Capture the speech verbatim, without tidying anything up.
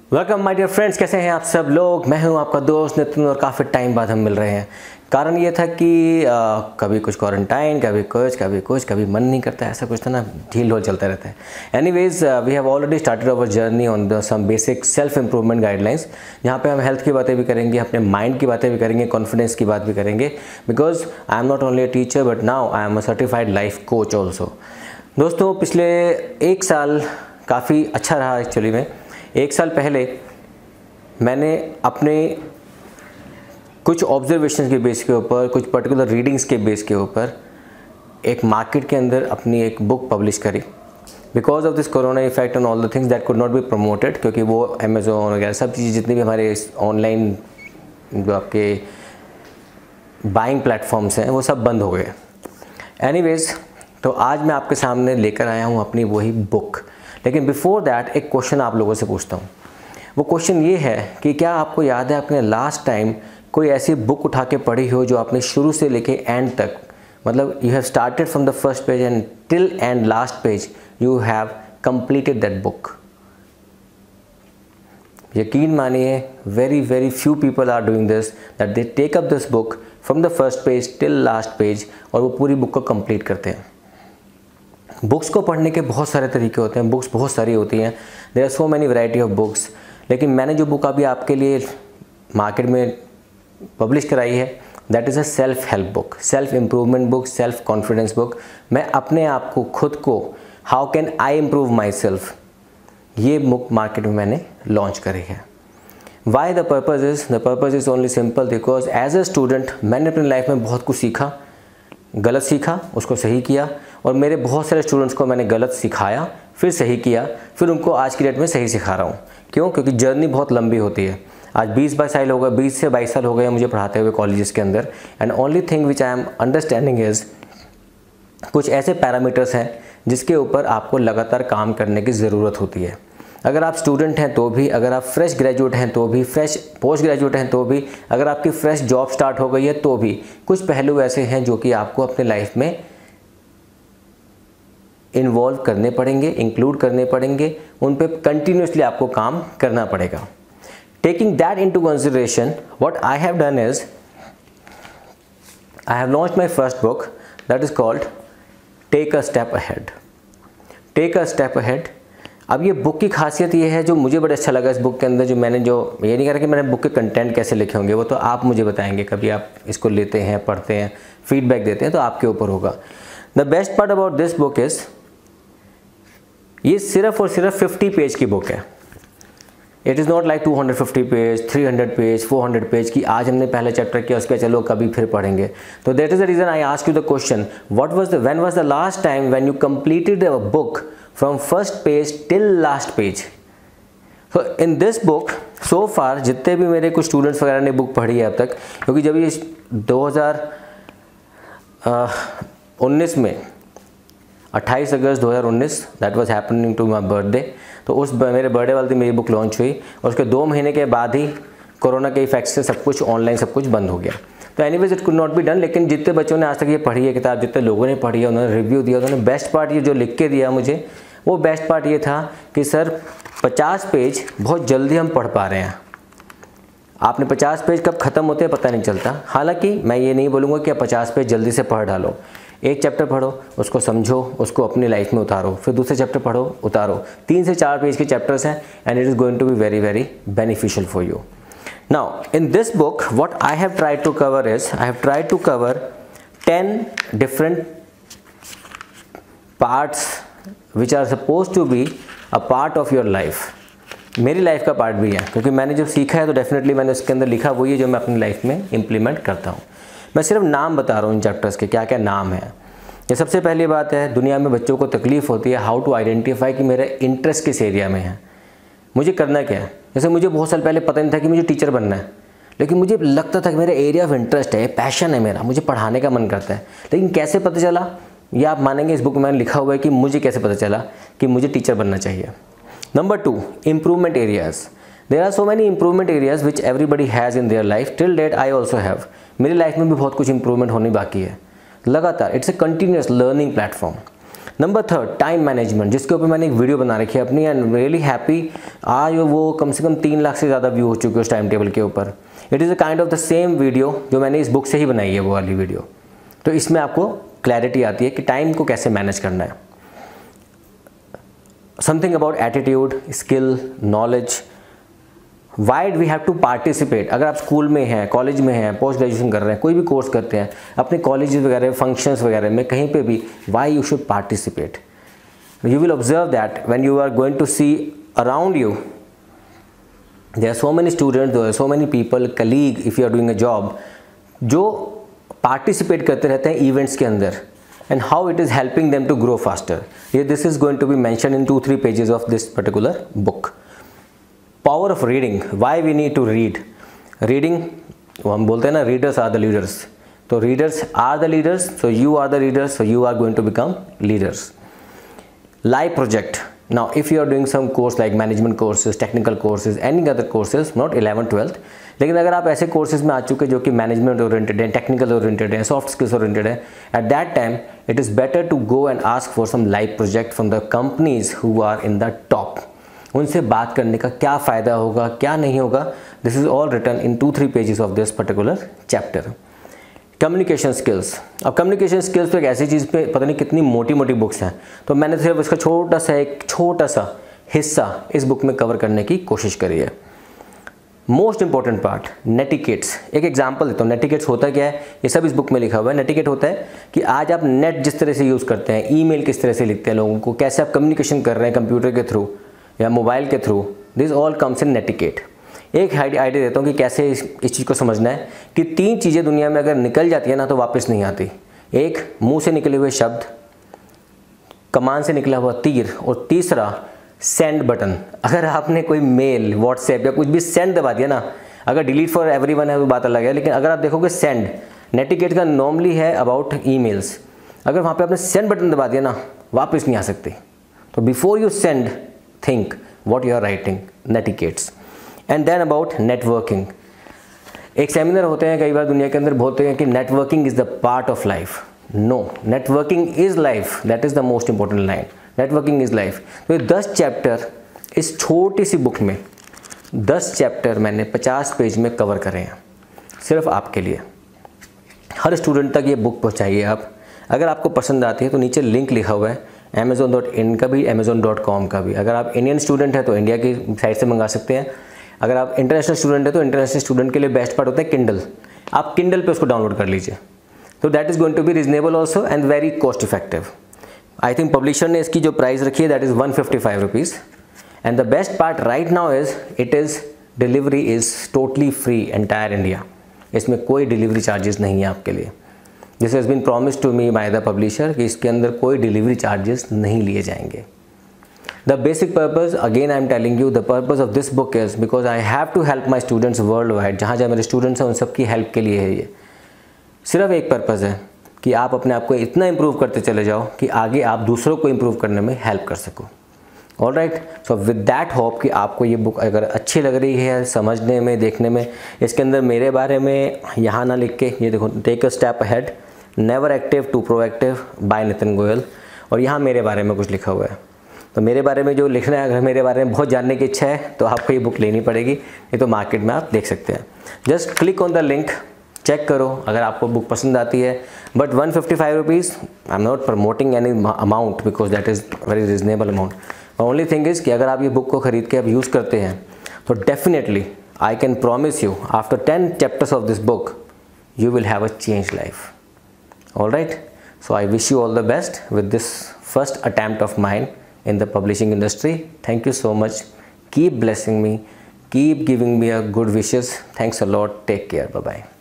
Welcome my dear friends, कैसे हैं आप सब लोग। मैं हूं आपका दोस्त नितिन और काफ़ी टाइम बाद हम मिल रहे हैं। कारण ये था कि आ, कभी कुछ क्वारंटाइन, कभी कुछ कभी कुछ कभी मन नहीं करता, ऐसा कुछ था ना, ढील ढोल चलता रहता है। Anyways we have already started our journey on the some basic self improvement guidelines, जहाँ पे हम हेल्थ की बातें भी करेंगे, अपने माइंड की बातें भी करेंगे, कॉन्फिडेंस की बात भी करेंगे। Because I am not only a teacher but now I am a certified life coach also. दोस्तों, पिछले एक साल काफ़ी अच्छा रहा एक्चुअली में। एक साल पहले मैंने अपने कुछ ऑब्जर्वेशन के बेस के ऊपर, कुछ पर्टिकुलर रीडिंग्स के बेस के ऊपर एक मार्केट के अंदर अपनी एक बुक पब्लिश करी। Because of this corona effect and all the things that could not be promoted, क्योंकि वो अमेज़ोन वगैरह सब चीज़ें जितनी भी हमारे ऑनलाइन जो आपके बाइंग प्लेटफॉर्म्स हैं वो सब बंद हो गए। एनीवेज, तो आज मैं आपके सामने लेकर आया हूँ अपनी वही बुक। लेकिन बिफोर दैट एक क्वेश्चन आप लोगों से पूछता हूँ। वो क्वेश्चन ये है कि क्या आपको याद है आपने लास्ट टाइम कोई ऐसी बुक उठा के पढ़ी हो जो आपने शुरू से लेके एंड तक, मतलब you have started from the first page and till end last page you have completed that book. यकीन मानिए, very very few people are doing this, that they take up this book from the first page till last page और वो पूरी book को complete करते हैं। Books को पढ़ने के बहुत सारे तरीके होते हैं, बुक्स बहुत सारी होती हैं, there are so many variety of books. लेकिन मैंने जो बुक अभी आपके लिए मार्केट में पब्लिश कराई है, that is a self help book, self improvement book, self confidence book. मैं अपने आप को, खुद को, how can I improve myself, ये बुक मार्केट में मैंने लॉन्च करी है। Why the purpose is the purpose is only simple because as a student मैंने अपनी लाइफ में बहुत कुछ सीखा, गलत सीखा, उसको सही किया, और मेरे बहुत सारे स्टूडेंट्स को मैंने गलत सिखाया, फिर सही किया, फिर उनको आज की डेट में सही सिखा रहा हूँ। क्यों? क्योंकि जर्नी बहुत लंबी होती है। आज बीस बाईस साल हो गए, बीस से बाईस साल हो गए मुझे पढ़ाते हुए कॉलेजेस के अंदर। And only thing which I am understanding is कुछ ऐसे पैरामीटर्स हैं जिसके ऊपर आपको लगातार काम करने की ज़रूरत होती है। अगर आप स्टूडेंट हैं तो भी, अगर आप फ्रेश ग्रेजुएट हैं तो भी, फ्रेश पोस्ट ग्रेजुएट हैं तो भी, अगर आपकी फ्रेश जॉब स्टार्ट हो गई है तो भी, कुछ पहलू ऐसे हैं जो कि आपको अपने लाइफ में इन्वॉल्व करने पड़ेंगे, इंक्लूड करने पड़ेंगे, उन पे कंटिन्यूसली आपको काम करना पड़ेगा। Taking that into consideration, what I have done is I have launched my first book that is called take a step ahead. Take a step ahead. अब ये बुक की खासियत ये है, जो मुझे बड़ा अच्छा लगा इस बुक के अंदर, जो मैंने जो ये नहीं कह रहा कि मैंने बुक के कंटेंट कैसे लिखे होंगे, वो तो आप मुझे बताएंगे, कभी आप इसको लेते हैं, पढ़ते हैं, फीडबैक देते हैं तो आपके ऊपर होगा। The best part about this book is ये सिर्फ और सिर्फ पचास पेज की बुक है। It is not like two hundred fifty page, three hundred page, four hundred page की आज हमने पहले चैप्टर किया, उसके चलो कभी फिर पढ़ेंगे। तो that is the reason I ask you the question, what was the when was the last time when you completed a book from first page till last page. So in this book so far जितने भी मेरे कुछ students वगैरह ने book पढ़ी है अब तक, क्योंकि जब ये दो हज़ार उन्नीस में अट्ठाईस अगस्त दो हज़ार उन्नीस that was happening to my birthday, तो उस मेरे बर्थडे वाले दिन मेरी बुक लॉन्च हुई और उसके दो महीने के बाद ही कोरोना के इफेक्ट से सब कुछ ऑनलाइन सब कुछ बंद हो गया। तो anyways it could not be done. लेकिन जितने बच्चों ने आज तक ये पढ़ी है किताब, जितने लोगों ने पढ़ी है, उन्होंने रिव्यू दिया, उन्होंने बेस्ट पार्ट ये जो लिख के दिया मुझे, वो बेस्ट पार्ट ये था कि सर पचास पेज बहुत जल्दी हम पढ़ पा रहे हैं। आपने पचास पेज कब ख़त्म होते हैं पता नहीं चलता। हालांकि मैं ये नहीं बोलूँगा कि आप पचास पेज जल्दी से पढ़ डालो। एक चैप्टर पढ़ो, उसको समझो, उसको अपनी लाइफ में उतारो, फिर दूसरे चैप्टर पढ़ो, उतारो। तीन से चार पेज के चैप्टर्स हैं and it is going to be very very beneficial for you. Now in this book what I have tried to cover is I have tried to cover ten different parts which are suppose to be a part of your life. मेरी life का part भी है, क्योंकि मैंने जब सीखा है तो डेफिनेटली मैंने उसके अंदर लिखा वही है जो मैं अपनी लाइफ में इम्प्लीमेंट करता हूँ। मैं सिर्फ नाम बता रहा हूँ इन चैप्टर्स के, क्या क्या नाम है। ये सबसे पहली बात है, दुनिया में बच्चों को तकलीफ़ होती है हाउ टू आइडेंटिफाई कि मेरा इंटरेस्ट किस एरिया में है, मुझे करना क्या है। जैसे मुझे बहुत साल पहले पता नहीं था कि मुझे टीचर बनना है, लेकिन मुझे लगता था कि मेरा एरिया ऑफ इंटरेस्ट है, पैशन है मेरा, मुझे पढ़ाने का मन करता है। लेकिन कैसे पता चला, ये आप मानेंगे इस बुक में मैंने लिखा हुआ है कि मुझे कैसे पता चला कि मुझे टीचर बनना चाहिए। Number two, improvement areas. There are so many improvement areas which everybody has in their life, till date I also have. मेरी लाइफ में भी बहुत कुछ इंप्रूवमेंट होनी बाकी है लगातार। It's a continuous learning platform. Number third, time management, जिसके ऊपर मैंने एक वीडियो बना रखी है अपनी, एंड रियली हैप्पी, आज वो कम से कम तीन लाख से ज़्यादा व्यू हो चुके हैं उस टाइम टेबल के ऊपर। It is a kind of the same video जो मैंने इस बुक से ही बनाई है, वो वाली वीडियो। तो इसमें आपको क्लैरिटी आती है कि टाइम को कैसे मैनेज करना है। Something about attitude, skill, knowledge, why we have to participate. अगर आप स्कूल में हैं, कॉलेज में हैं, पोस्ट ग्रेजुएशन कर रहे हैं, कोई भी कोर्स करते हैं, अपने कॉलेज वगैरह, फंक्शंस वगैरह में, कहीं पे भी, why you should participate. You will observe that when you are going to see around you, there are so many students, there are so many people, colleague, if you are doing a job, जो participate करते रहते हैं events के अंदर, and how it is helping them to grow faster. ये this is going to be mention in two three pages of this particular book. Power of reading, why we need to read. Reading, हम बोलते हैं ना, readers are the leaders, तो readers are the leaders, so you are the leaders, so you are going to become leaders. Live project, now if you are doing some course like management courses, technical courses, any other courses, not eleventh twelfth, लेकिन अगर आप ऐसे courses में आ चुके जो कि management oriented है, technical oriented है, सॉफ्ट स्किल्स ओरिएंटेड है, at that time it is better to go and ask for some live project from the companies who are in the top. उनसे बात करने का क्या फ़ायदा होगा, क्या नहीं होगा, this is all written in two three pages of this particular chapter. Communication skills, अब कम्युनिकेशन स्किल्स तो एक ऐसी चीज़ पे पता नहीं कितनी मोटी मोटी बुक्स हैं, तो मैंने सिर्फ इसका छोटा सा एक छोटा सा हिस्सा इस बुक में कवर करने की कोशिश करी है। Most important part, netiquettes. एक एग्जांपल देता हूँ, नेटिकेट्स होता क्या है, ये सब इस बुक में लिखा हुआ है। नेटिकेट होता है कि आज आप नेट जिस तरह से यूज़ करते हैं, ईमेल किस तरह से लिखते हैं लोगों को, कैसे आप कम्युनिकेशन कर रहे हैं कंप्यूटर के थ्रू या मोबाइल के through, this all comes in netiquette. एक आइडिया देता हूँ कि कैसे इस, इस चीज़ को समझना है कि तीन चीज़ें दुनिया में अगर निकल जाती है ना तो वापस नहीं आती। एक, मुंह से निकले हुए शब्द, कमान से निकला हुआ तीर, और तीसरा सेंड बटन। अगर आपने कोई मेल, व्हाट्सएप या कुछ भी सेंड दबा दिया ना, अगर डिलीट फॉर एवरीवन है तो बात अलग है, लेकिन अगर आप देखोगे सेंड, नेटिकेट का नॉर्मली है अबाउट ईमेल्स, अगर वहाँ पे आपने सेंड बटन दबा दिया ना, वापस नहीं आ सकती। तो before you send, think what you are writing, netiquettes. And then about networking. एक सेमिनार होते हैं कई बार दुनिया के अंदर, बोलते हैं कि networking is the part of life. No, networking is life, that is the most important line, networking is life. तो ये दस चैप्टर इस छोटी सी बुक में, दस चैप्टर मैंने पचास पेज में कवर करे हैं सिर्फ आपके लिए। हर स्टूडेंट तक ये बुक पहुँचाइए आप। अगर आपको पसंद आती है तो नीचे लिंक लिखा हुआ है अमेज़ॉन डॉट इन का भी, अमेज़ॉन डॉट कॉम का भी। अगर आप इंडियन स्टूडेंट हैं तो इंडिया की साइट से मंगा सकते हैं। अगर आप इंटरनेशनल स्टूडेंट है तो इंटरनेशनल स्टूडेंट के लिए बेस्ट पार्ट होता है किंडल, आप किंडल पे उसको डाउनलोड कर लीजिए। तो that is going to be reasonable also and very cost effective. I think publisher ने इसकी जो प्राइस रखी है that is one fifty five rupees. And the best part right now is it is delivery is totally free entire India. इसमें कोई delivery charges नहीं है आपके लिए। This has been promised to me by the publisher कि इसके अंदर कोई डिलीवरी चार्जेस नहीं लिए जाएंगे। The basic purpose, again I am telling you, the purpose of this book is because I have to help my students worldwide। जहाँ जहाँ मेरे स्टूडेंट्स हैं उन सब की हेल्प के लिए है ये। सिर्फ एक पर्पज़ है कि आप अपने आप को इतना इम्प्रूव करते चले जाओ कि आगे आप दूसरों को इम्प्रूव करने में हेल्प कर सको। All right, so with that hope कि आपको ये बुक अगर अच्छी लग रही है समझने में, देखने में, इसके अंदर मेरे बारे में यहाँ ना लिख के, ये देखो, take a step ahead, never active to proactive by Nitin Goyal, और यहाँ मेरे बारे में कुछ लिखा हुआ है। तो मेरे बारे में जो लिखना है, अगर मेरे बारे में बहुत जानने की इच्छा है तो आपको ये बुक लेनी पड़ेगी, नहीं तो मार्केट में आप देख सकते हैं। Just click on the link, check करो अगर आपको बुक पसंद आती है। But one fifty five rupees, I am not promoting any amount because that is very reasonable amount. Only thing is कि अगर आप ये बुक को ख़रीद के आप यूज़ करते हैं तो definitely I can promise you after ten chapters of this book you will have a changed life. All right, so I wish you all the best with this first attempt of mine in the publishing industry. Thank you so much. Keep blessing me, keep giving me a good wishes. Thanks a lot. Take care. Bye bye.